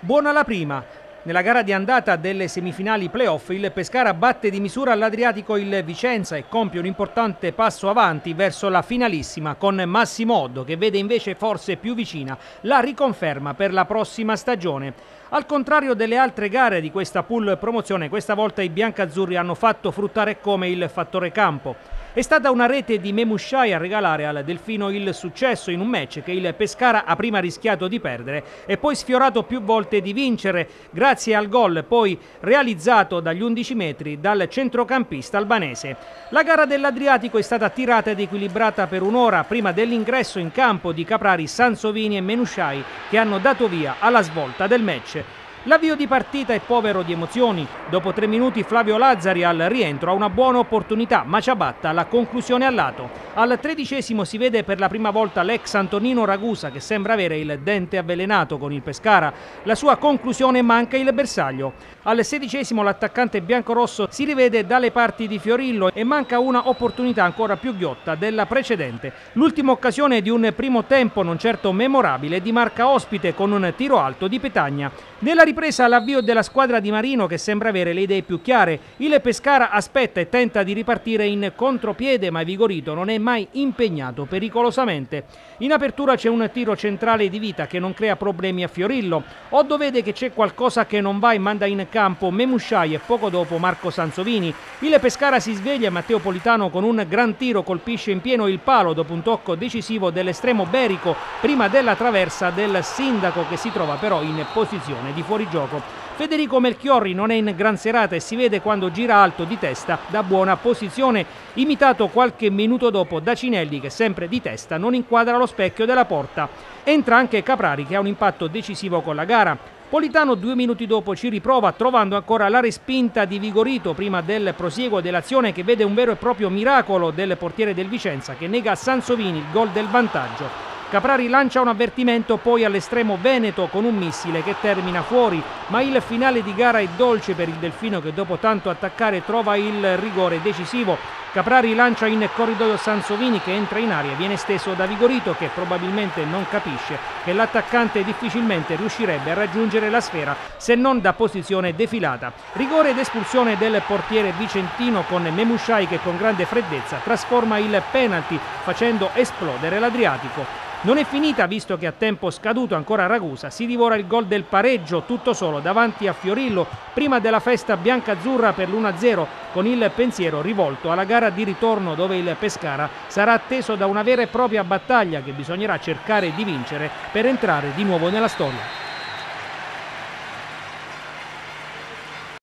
Buona la prima. Nella gara di andata delle semifinali playoff il Pescara batte di misura all'Adriatico il Vicenza e compie un importante passo avanti verso la finalissima con Massimo Oddo, che vede invece forse più vicina la riconferma per la prossima stagione. Al contrario delle altre gare di questa pool promozione, questa volta i biancazzurri hanno fatto fruttare come il fattore campo. È stata una rete di Memushai a regalare al Delfino il successo in un match che il Pescara ha prima rischiato di perdere e poi sfiorato più volte di vincere grazie al gol poi realizzato dagli 11 metri dal centrocampista albanese. La gara dell'Adriatico è stata tirata ed equilibrata per un'ora prima dell'ingresso in campo di Caprari, Sansovini e Memushai, che hanno dato via alla svolta del match. L'avvio di partita è povero di emozioni. Dopo 3 minuti Flavio Lazzari al rientro ha una buona opportunità, ma ciabatta la conclusione a lato. Al 13° si vede per la prima volta l'ex Antonino Ragusa, che sembra avere il dente avvelenato con il Pescara. La sua conclusione manca il bersaglio. Al 16° l'attaccante biancorosso si rivede dalle parti di Fiorillo e manca una opportunità ancora più ghiotta della precedente. L'ultima occasione di un primo tempo non certo memorabile di marca ospite con un tiro alto di Petagna. Nella ripresa l'avvio della squadra di Marino, che sembra avere le idee più chiare. Il Pescara aspetta e tenta di ripartire in contropiede, ma Vigorito non è mai impegnato pericolosamente. In apertura c'è un tiro centrale di Vita che non crea problemi a Fiorillo. Oddo vede che c'è qualcosa che non va e manda in campo Memushai e poco dopo Marco Sansovini. Il Pescara si sveglia e Matteo Politano con un gran tiro colpisce in pieno il palo dopo un tocco decisivo dell'estremo Berico prima della traversa del sindaco, che si trova però in posizione di fuorigioco. Federico Melchiorri non è in gran serata e si vede quando gira alto di testa da buona posizione, imitato qualche minuto dopo da Cinelli, che sempre di testa non inquadra lo specchio della porta. Entra anche Caprari, che ha un impatto decisivo con la gara. Politano 2 minuti dopo ci riprova, trovando ancora la respinta di Vigorito prima del prosieguo dell'azione, che vede un vero e proprio miracolo del portiere del Vicenza, che nega a Sansovini il gol del vantaggio. Caprari lancia un avvertimento poi all'estremo veneto con un missile che termina fuori, ma il finale di gara è dolce per il Delfino, che dopo tanto attaccare trova il rigore decisivo. Caprari lancia in corridoio Sansovini, che entra in aria e viene steso da Vigorito, che probabilmente non capisce che l'attaccante difficilmente riuscirebbe a raggiungere la sfera se non da posizione defilata. Rigore ed espulsione del portiere vicentino con Memushai, che con grande freddezza trasforma il penalty facendo esplodere l'Adriatico. Non è finita, visto che a tempo scaduto ancora Ragusa si divora il gol del pareggio tutto solo davanti a Fiorillo prima della festa biancazzurra per l'1-0, con il pensiero rivolto alla gara di ritorno, dove il Pescara sarà atteso da una vera e propria battaglia che bisognerà cercare di vincere per entrare di nuovo nella storia.